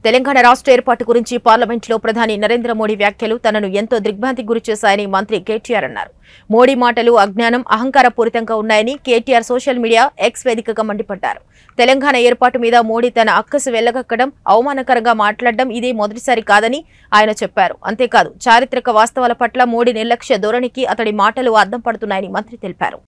తెలంగాణ రాష్ట్ర ఏర్పాటు గురించి పార్లమెంట్లో ప్రధాని నరేంద్ర మోడీ వ్యాఖ్యలు తనను ఎంతో దిగ్భ్రాంతికి గురిచేశాయని మంత్రి KTR అన్నారు. మోడీ మాటలు అజ్ఞానం, అహంకారపూరితంగా ఉన్నాయని KTR సోషల్ మీడియా ఎక్స్ వేదికగా మండిపడ్డారు. తెలంగాణ ఏర్పాటు మీద మోడీ తన అక్కసు వెళ్లగక్కడం, అవమానకరంగా మాట్లాడడం ఇదే మొదటిసారి కాదని ఆయన చెప్పారు. అంతేకాదు చారిత్రక వాస్తవాల పట్ల మోడీ నిర్లక్ష్య ధోరణికి అతడి మాటలు అద్దం పడుతున్నాయని మంత్రి తెలిపారు.